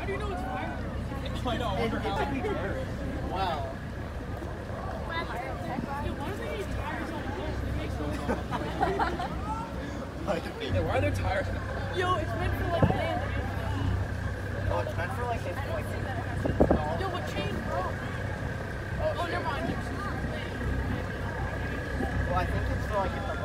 How do you know it's fire? I know, I wonder how. Wow. Dude, why do they need tires on wheels? It makes no sense. Yeah, why are there tires? Yo, it's meant for like land. Oh, it's meant for like his point. Yo, what chain broke? Oh, never mind. Well, I think it's for like if the